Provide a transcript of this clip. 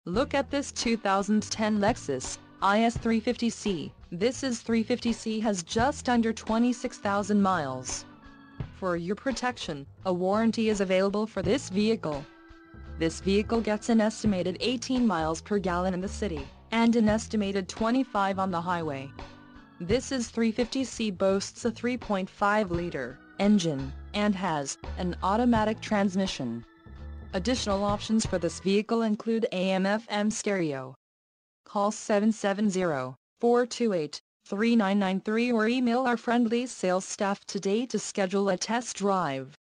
Look at this 2010 Lexus IS 350C. This is 350C has just under 26,000 miles. For your protection, a warranty is available for this vehicle. This vehicle gets an estimated 18 miles per gallon in the city, and an estimated 25 on the highway. This is 350C boasts a 3.5-liter engine, and has an automatic transmission. Additional options for this vehicle include AM/FM stereo. Call 770-428-3993 or email our friendly sales staff today to schedule a test drive.